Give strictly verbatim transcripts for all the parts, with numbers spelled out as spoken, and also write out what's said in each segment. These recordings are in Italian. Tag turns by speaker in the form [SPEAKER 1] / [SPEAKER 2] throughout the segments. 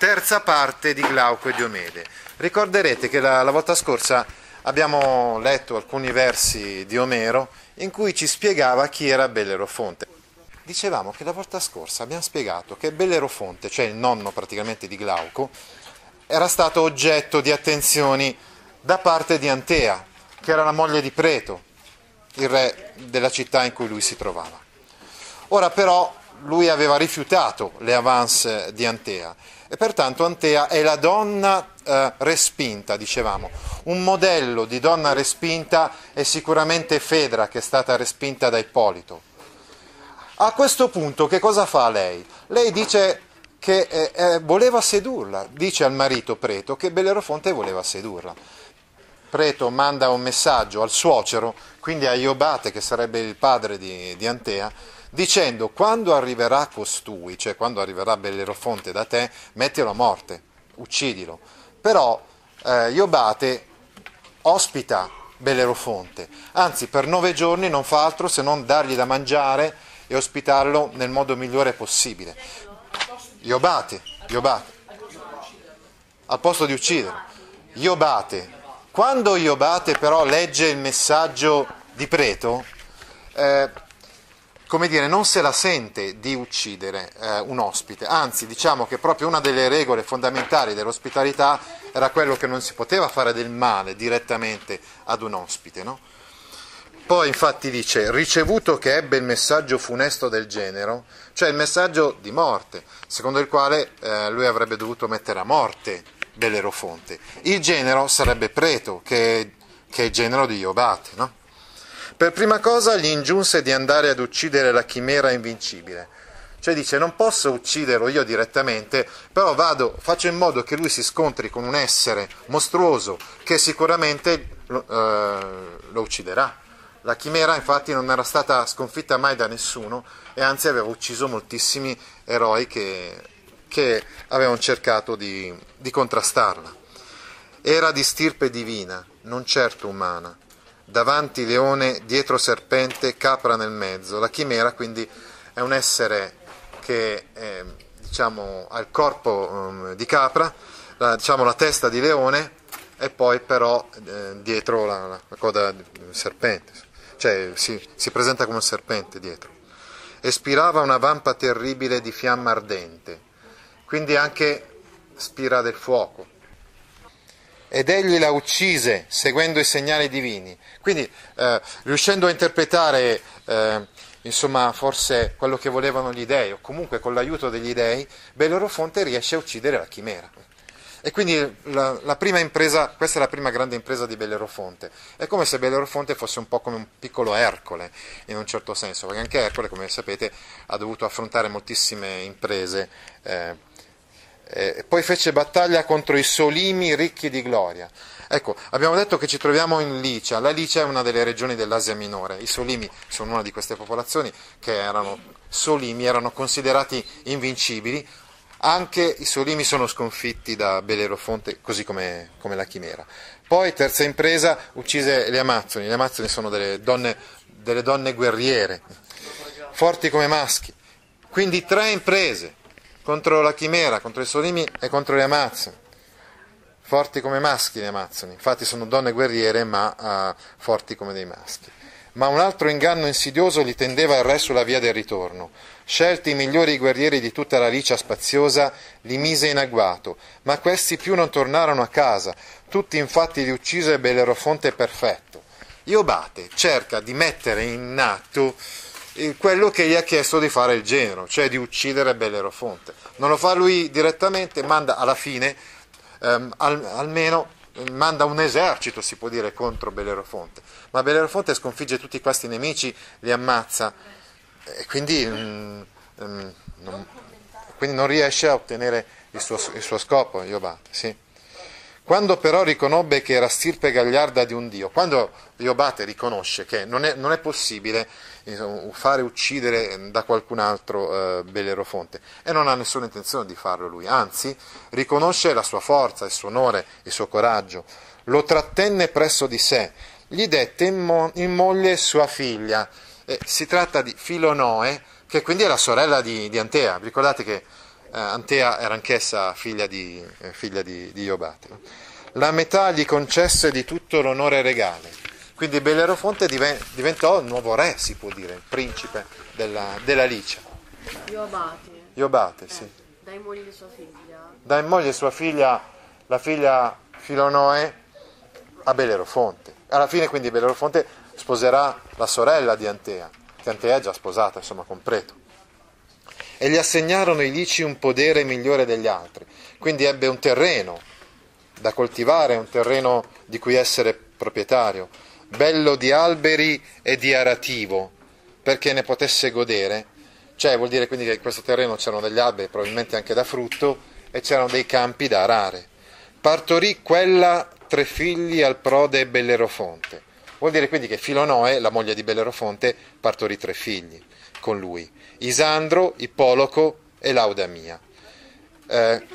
[SPEAKER 1] terza parte di Glauco e Diomede. Ricorderete che la, la volta scorsa abbiamo letto alcuni versi di Omero in cui ci spiegava chi era Bellerofonte. Dicevamo che la volta scorsa abbiamo spiegato che Bellerofonte, cioè il nonno praticamente di Glauco, era stato oggetto di attenzioni da parte di Antea, che era la moglie di Preto, il re della città in cui lui si trovava. Ora però lui aveva rifiutato le avance di Antea e pertanto Antea è la donna eh, respinta, dicevamo. Un modello di donna respinta è sicuramente Fedra, che è stata respinta da Ippolito. A questo punto che cosa fa lei? Lei dice che eh, eh, voleva sedurla, dice al marito Preto che Bellerofonte voleva sedurla. Preto manda un messaggio al suocero, quindi a Iobate, che sarebbe il padre di, di Antea, dicendo: quando arriverà costui, cioè quando arriverà Bellerofonte da te, mettilo a morte, uccidilo. Però eh, Iobate ospita Bellerofonte, anzi per nove giorni non fa altro se non dargli da mangiare e ospitarlo nel modo migliore possibile. Iobate, Iobate, al posto di ucciderlo. Iobate. Quando Iobate però legge il messaggio di Preto, eh, come dire, non se la sente di uccidere eh, un ospite, anzi diciamo che proprio una delle regole fondamentali dell'ospitalità era quello che non si poteva fare del male direttamente ad un ospite, no? Poi infatti dice: ricevuto che ebbe il messaggio funesto del genero, cioè il messaggio di morte, secondo il quale eh, lui avrebbe dovuto mettere a morte Bellerofonte. Il genero sarebbe Preto, che, che è il genero di Iobate, no? Per prima cosa gli ingiunse di andare ad uccidere la chimera invincibile, cioè dice: non posso ucciderlo io direttamente, però vado, faccio in modo che lui si scontri con un essere mostruoso che sicuramente lo, eh, lo ucciderà. La chimera infatti non era stata sconfitta mai da nessuno e anzi aveva ucciso moltissimi eroi che, che avevano cercato di, di contrastarla. Era di stirpe divina, non certo umana. Davanti leone, dietro serpente, capra nel mezzo. La chimera quindi è un essere che eh, diciamo, ha il corpo um, di capra, la, diciamo, la testa di leone e poi però eh, dietro la, la coda del serpente. Cioè si, si presenta come un serpente dietro. Espirava una vampa terribile di fiamma ardente, quindi anche spira del fuoco. Ed egli la uccise seguendo i segnali divini. Quindi eh, riuscendo a interpretare eh, insomma forse quello che volevano gli dei, o comunque con l'aiuto degli dei, Bellerofonte riesce a uccidere la chimera. E quindi la, la prima impresa, questa è la prima grande impresa di Bellerofonte. È come se Bellerofonte fosse un po' come un piccolo Ercole, in un certo senso, perché anche Ercole, come sapete, ha dovuto affrontare moltissime imprese. Eh, eh, poi fece battaglia contro i Solimi ricchi di gloria. Ecco, abbiamo detto che ci troviamo in Licia. La Licia è una delle regioni dell'Asia Minore. I Solimi sono una di queste popolazioni che erano Solimi, erano considerati invincibili. Anche i Solimi sono sconfitti da Bellerofonte, così come, come la chimera. Poi, terza impresa, uccise le Amazzoni. Le Amazzoni sono delle donne, delle donne guerriere, forti come maschi. Quindi tre imprese, contro la chimera, contro i Solimi e contro le Amazzoni. Forti come maschi le Amazzoni, infatti sono donne guerriere ma uh, forti come dei maschi. Ma un altro inganno insidioso gli tendeva il re sulla via del ritorno. Scelti i migliori guerrieri di tutta la Licia spaziosa, li mise in agguato, ma questi più non tornarono a casa. Tutti infatti li uccise Bellerofonte perfetto. Iobate cerca di mettere in atto quello che gli ha chiesto di fare il genero, cioè di uccidere Bellerofonte. Non lo fa lui direttamente, manda alla fine, ehm, al, almeno manda un esercito, si può dire, contro Bellerofonte. Ma Bellerofonte sconfigge tutti questi nemici, li ammazza e quindi, mm, mm, non, quindi non riesce a ottenere il suo, il suo scopo, Iobate, sì. Quando però riconobbe che era stirpe gagliarda di un dio, quando Iobate riconosce che non è, non è possibile insomma, fare uccidere da qualcun altro eh, Bellerofonte, e non ha nessuna intenzione di farlo lui, anzi riconosce la sua forza, il suo onore, il suo coraggio, lo trattenne presso di sé, gli dette in, mo- in moglie sua figlia. Eh, si tratta di Filonoe, che quindi è la sorella di, di Antea. Ricordate che eh, Antea era anch'essa figlia di, eh, figlia di, di Iobate. No? La metà gli concesse di tutto l'onore regale, quindi Bellerofonte diven- diventò il nuovo re, si può dire, il principe della, della Licia.
[SPEAKER 2] Iobate.
[SPEAKER 1] Iobate,
[SPEAKER 2] eh,
[SPEAKER 1] sì.
[SPEAKER 2] Dà in moglie sua figlia.
[SPEAKER 1] Dà in moglie sua figlia, la figlia Filonoe, a Bellerofonte. Alla fine quindi Bellerofonte sposerà la sorella di Antea, che Antea è già sposata, insomma, con Preto. E gli assegnarono i Lici un podere migliore degli altri, quindi ebbe un terreno da coltivare, un terreno di cui essere proprietario, bello di alberi e di arativo, perché ne potesse godere. Cioè vuol dire quindi che in questo terreno c'erano degli alberi, probabilmente anche da frutto, e c'erano dei campi da arare. Partorì quella tre figli al prode Bellerofonte. Vuol dire quindi che Filonoe, la moglie di Bellerofonte, partorì tre figli con lui: Isandro, Ippoloco e Laudamia. Eh,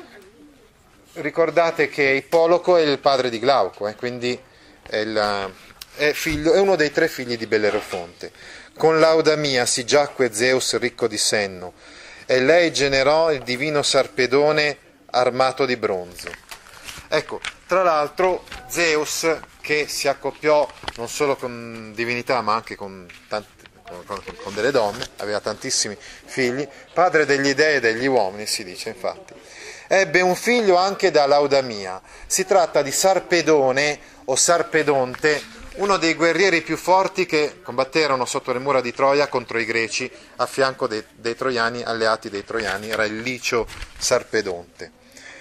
[SPEAKER 1] ricordate che Ippoloco è il padre di Glauco, eh, quindi è, il, è, figlio, è uno dei tre figli di Bellerofonte. Con Laudamia si giacque Zeus ricco di senno, e lei generò il divino Sarpedone armato di bronzo. Ecco, tra l'altro Zeus, che si accoppiò non solo con divinità ma anche con, tanti, con, con, con delle donne, aveva tantissimi figli, padre degli dei e degli uomini, si dice infatti. Ebbe un figlio anche da Laudamia. Si tratta di Sarpedone o Sarpedonte, uno dei guerrieri più forti che combatterono sotto le mura di Troia contro i greci a fianco dei, dei troiani, alleati dei troiani, era il licio Sarpedonte.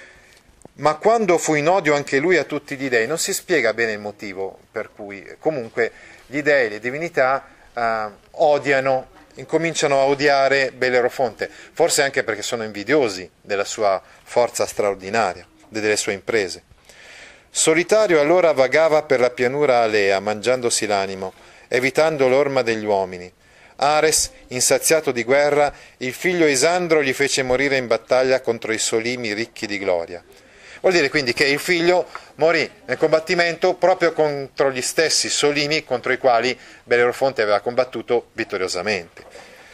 [SPEAKER 1] Ma quando fu in odio anche lui a tutti gli dei, non si spiega bene il motivo per cui comunque gli dei, le divinità eh, odiano, incominciano a odiare Bellerofonte, forse anche perché sono invidiosi della sua forza straordinaria, delle sue imprese. Solitario allora vagava per la pianura alea, mangiandosi l'animo, evitando l'orma degli uomini. Ares, insaziato di guerra, il figlio Isandro gli fece morire in battaglia contro i Solimi ricchi di gloria. Vuol dire quindi che il figlio morì nel combattimento proprio contro gli stessi Solimi contro i quali Bellerofonte aveva combattuto vittoriosamente.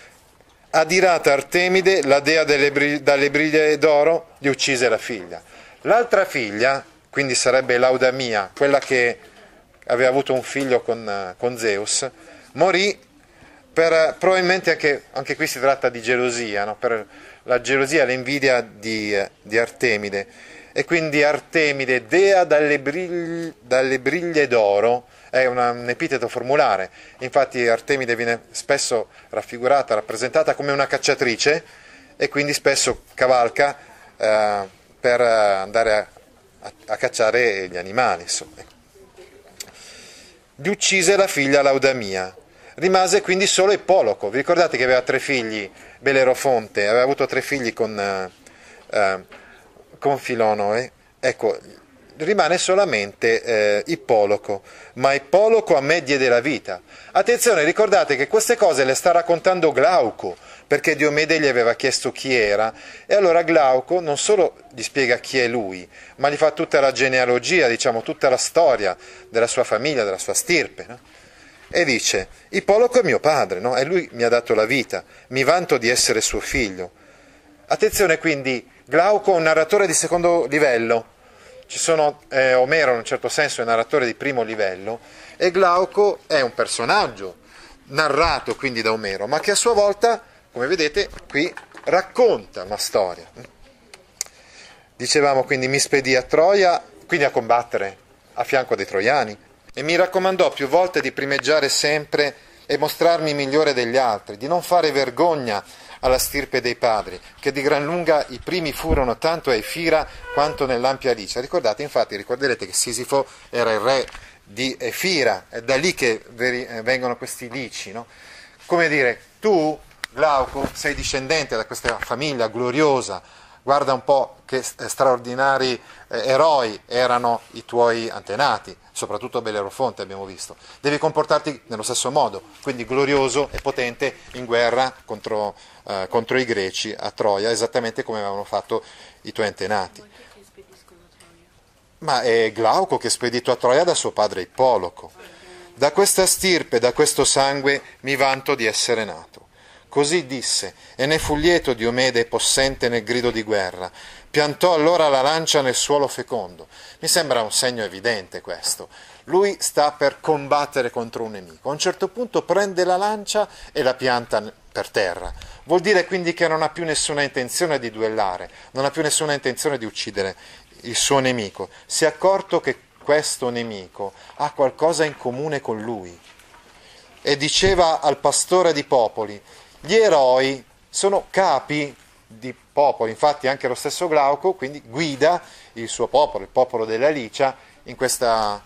[SPEAKER 1] Adirata Artemide, la dea delle briglie, dalle briglie d'oro, gli uccise la figlia. L'altra figlia, quindi sarebbe Laudamia, quella che aveva avuto un figlio con, con Zeus, morì per, probabilmente anche, anche qui si tratta di gelosia, no? Per la gelosia e l'invidia di, di Artemide. E quindi Artemide, dea dalle briglie, dalle briglie d'oro, è una, un epiteto formulare. Infatti Artemide viene spesso raffigurata, rappresentata come una cacciatrice e quindi spesso cavalca eh, per andare a, a, a cacciare gli animali. Insomma. Gli uccise la figlia Laudamia. Rimase quindi solo Ippoloco. Vi ricordate che aveva tre figli, Bellerofonte, aveva avuto tre figli con... Eh, eh, con Filonoe, ecco, rimane solamente eh, Ippoloco, ma Ippoloco a me diede la vita. Attenzione, ricordate che queste cose le sta raccontando Glauco, perché Diomede gli aveva chiesto chi era, e allora Glauco non solo gli spiega chi è lui, ma gli fa tutta la genealogia, diciamo, tutta la storia della sua famiglia, della sua stirpe, no? E dice, Ippoloco è mio padre, no? E lui mi ha dato la vita, mi vanto di essere suo figlio. Attenzione quindi, Glauco è un narratore di secondo livello, ci sono eh, Omero in un certo senso è un narratore di primo livello e Glauco è un personaggio narrato quindi da Omero, ma che a sua volta, come vedete qui, racconta una storia. Dicevamo quindi mi spedì a Troia, quindi a combattere a fianco dei troiani, e mi raccomandò più volte di primeggiare sempre e mostrarmi migliore degli altri, di non fare vergogna alla stirpe dei padri, che di gran lunga i primi furono tanto a Efira quanto nell'ampia Licia. Ricordate, infatti, ricorderete che Sisifo era il re di Efira, è da lì che vengono questi lici, no? Come dire, tu, Glauco, sei discendente da questa famiglia gloriosa, guarda un po' che straordinari eh, eroi erano i tuoi antenati, soprattutto Bellerofonte abbiamo visto. Devi comportarti nello stesso modo, quindi glorioso e potente in guerra contro, eh, contro i greci a Troia, esattamente come avevano fatto i tuoi antenati. Ma è Glauco che è spedito a Troia da suo padre Ippoloco. Da questa stirpe, da questo sangue mi vanto di essere nato. Così disse, e ne fu lieto Diomede possente nel grido di guerra. Piantò allora la lancia nel suolo fecondo. Mi sembra un segno evidente questo. Lui sta per combattere contro un nemico. A un certo punto prende la lancia e la pianta per terra. Vuol dire quindi che non ha più nessuna intenzione di duellare, non ha più nessuna intenzione di uccidere il suo nemico. Si è accorto che questo nemico ha qualcosa in comune con lui. E diceva al pastore di popoli, gli eroi sono capi di popoli, infatti anche lo stesso Glauco quindi guida il suo popolo, il popolo della Licia, in questa,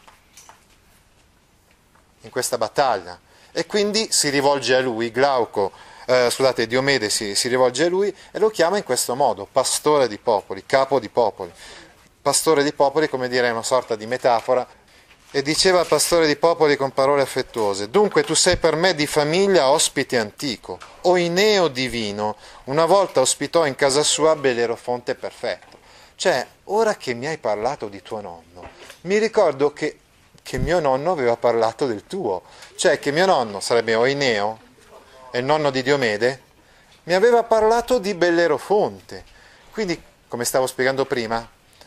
[SPEAKER 1] in questa battaglia. E quindi si rivolge a lui, Glauco, eh, scusate, Diomede si, si rivolge a lui e lo chiama in questo modo, pastore di popoli, capo di popoli. Pastore di popoli, come dire, è una sorta di metafora. E diceva al pastore di popoli con parole affettuose, dunque tu sei per me di famiglia ospite antico, Oineo divino, una volta ospitò in casa sua Bellerofonte perfetto. Cioè, ora che mi hai parlato di tuo nonno, mi ricordo che, che mio nonno aveva parlato del tuo, cioè che mio nonno, sarebbe Oineo, è il nonno di Diomede, mi aveva parlato di Bellerofonte. Quindi, come stavo spiegando prima,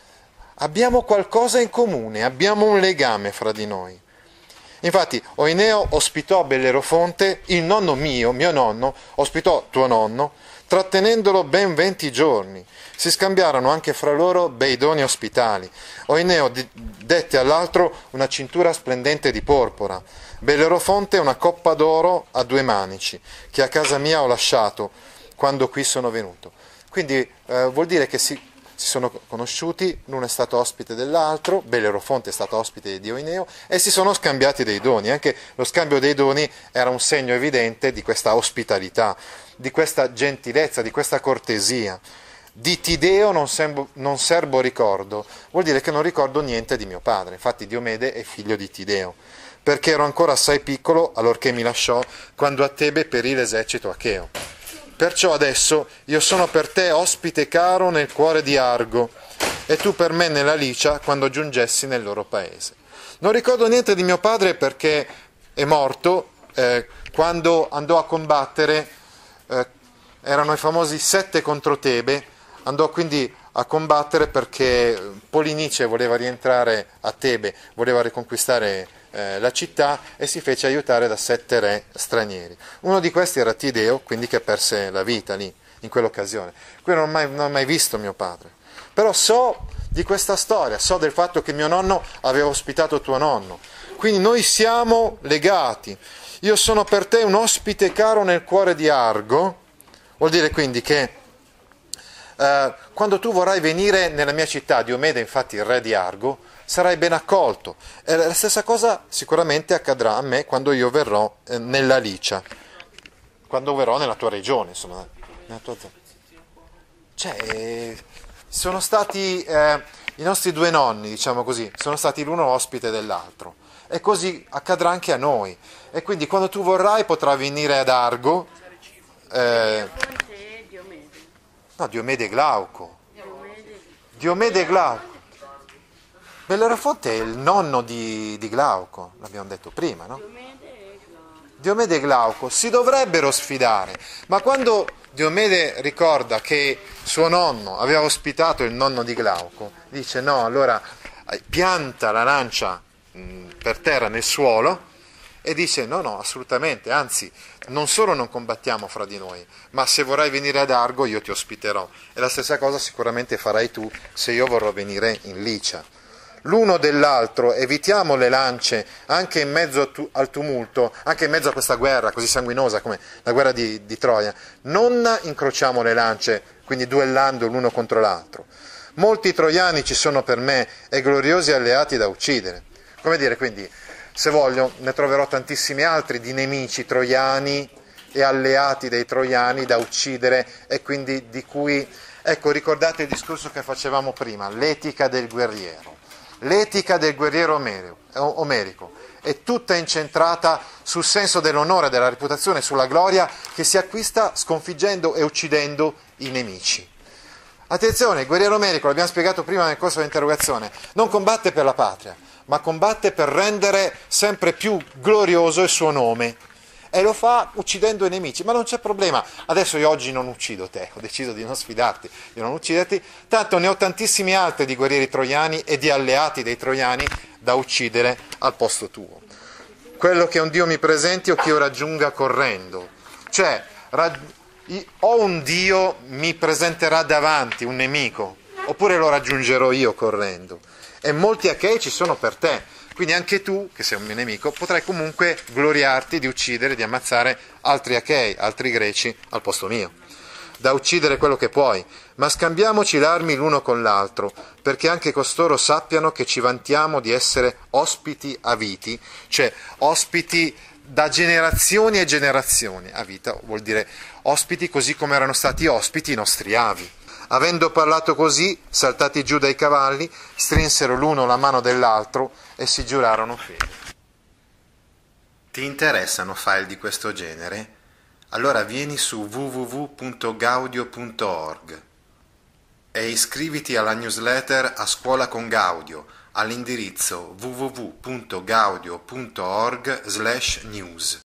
[SPEAKER 1] abbiamo qualcosa in comune, abbiamo un legame fra di noi. Infatti Oineo ospitò Bellerofonte, il nonno mio, mio nonno, ospitò tuo nonno, trattenendolo ben venti giorni. Si scambiarono anche fra loro bei doni ospitali. Oineo dette all'altro una cintura splendente di porpora, Bellerofonte una coppa d'oro a due manici, che a casa mia ho lasciato quando qui sono venuto. Quindi eh, vuol dire che si... si sono conosciuti, l'uno è stato ospite dell'altro, Bellerofonte è stato ospite di Oineo e si sono scambiati dei doni. Anche lo scambio dei doni era un segno evidente di questa ospitalità, di questa gentilezza, di questa cortesia. Di Tideo non, sembo, non serbo ricordo, vuol dire che non ricordo niente di mio padre. Infatti Diomede è figlio di Tideo, perché ero ancora assai piccolo allorché mi lasciò quando a Tebe perì l'esercito acheo. Perciò adesso io sono per te ospite caro nel cuore di Argo, e tu per me nella Licia quando giungessi nel loro paese. Non ricordo niente di mio padre perché è morto eh, quando andò a combattere, eh, erano i famosi sette contro Tebe, andò quindi a combattere perché Polinice voleva rientrare a Tebe, voleva riconquistare eh, la città e si fece aiutare da sette re stranieri. Uno di questi era Tideo, quindi che perse la vita lì, in quell'occasione. Quindi non ho mai, non ho mai visto mio padre. Però so di questa storia, so del fatto che mio nonno aveva ospitato tuo nonno. Quindi noi siamo legati. Io sono per te un ospite caro nel cuore di Argo, vuol dire quindi che Uh, quando tu vorrai venire nella mia città, Diomede infatti il re di Argo, sarai ben accolto. E la stessa cosa sicuramente accadrà a me quando io verrò eh, nella Licia, quando verrò nella tua regione, insomma, nella tua zona. Cioè, eh, sono stati eh, i nostri due nonni, diciamo così, sono stati l'uno ospite dell'altro. E così accadrà anche a noi. E quindi quando tu vorrai potrai venire ad Argo. Eh, No, Diomede e Glauco. Diomede e Glauco. Bellerofonte è il nonno di, di Glauco, l'abbiamo detto prima, no? Diomede e Glauco si dovrebbero sfidare, ma quando Diomede ricorda che suo nonno aveva ospitato il nonno di Glauco, dice no, allora pianta la lancia mh, per terra nel suolo e dice no, no, assolutamente, anzi, non solo non combattiamo fra di noi, ma se vorrai venire ad Argo io ti ospiterò. E la stessa cosa sicuramente farai tu se io vorrò venire in Licia. L'uno dell'altro evitiamo le lance anche in mezzo al tumulto, anche in mezzo a questa guerra così sanguinosa come la guerra di, di Troia. Non incrociamo le lance, quindi duellando l'uno contro l'altro. Molti troiani ci sono per me e gloriosi alleati da uccidere. Come dire, quindi, se voglio, ne troverò tantissimi altri di nemici troiani e alleati dei troiani da uccidere e quindi di cui, ecco, ricordate il discorso che facevamo prima, l'etica del guerriero. L'etica del guerriero omerico è tutta incentrata sul senso dell'onore, della reputazione, sulla gloria che si acquista sconfiggendo e uccidendo i nemici. Attenzione, il guerriero omerico, l'abbiamo spiegato prima nel corso dell'interrogazione, non combatte per la patria, ma combatte per rendere sempre più glorioso il suo nome. e lo fa uccidendo i nemici, ma non c'è problema. Adesso io oggi non uccido te, ho deciso di non sfidarti, di non ucciderti, tanto ne ho tantissimi altri di guerrieri troiani e di alleati dei troiani da uccidere al posto tuo. Quello che un Dio mi presenti o che io raggiunga correndo. Cioè, o un Dio mi presenterà davanti, un nemico, oppure lo raggiungerò io correndo. E molti achei ci sono per te, quindi anche tu, che sei un mio nemico, potrai comunque gloriarti di uccidere, di ammazzare altri achei, altri greci al posto mio. Da uccidere quello che puoi, ma scambiamoci l'armi l'uno con l'altro, perché anche costoro sappiano che ci vantiamo di essere ospiti a viti, cioè ospiti da generazioni e generazioni. A vita vuol dire ospiti così come erano stati ospiti i nostri avi. Avendo parlato così, saltati giù dai cavalli, strinsero l'uno la mano dell'altro e si giurarono fede. Ti interessano file di questo genere? Allora vieni su w w w punto gaudio punto org e iscriviti alla newsletter A Scuola con Gaudio all'indirizzo w w w punto gaudio punto org slash news.